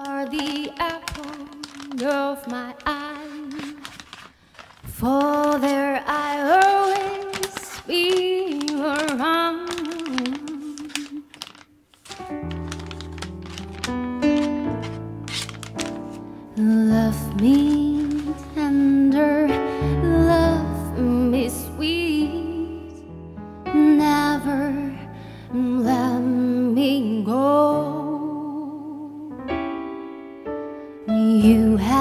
are the apple of my eye, for there I always be around. Love me tender, love me sweet, never let me go. You